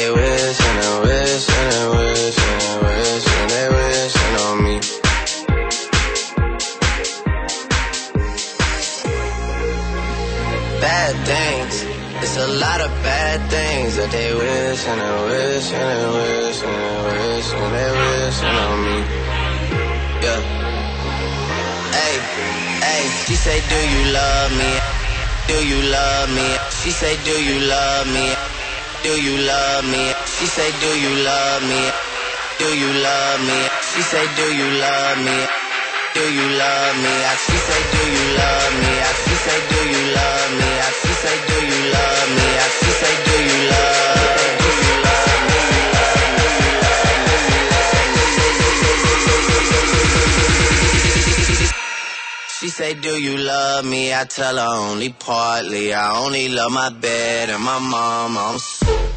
they wishing and wishing and wishing and wishing they wishing on me. Bad things, it's a lot of bad things that they wishing and wishing and wishing and wishing they wishing on me. Yeah. Hey, she say, do you love me? Do you love me? She say, do you love me? Do you love me? She say, do you love me? Do you love me? She say, do you love me? Do you love me? She say, do you love me? She say, do you love me? She say, do you love me? She say, do you love me? She say, do you love me? I tell her only partly. I only love my bed and my mom.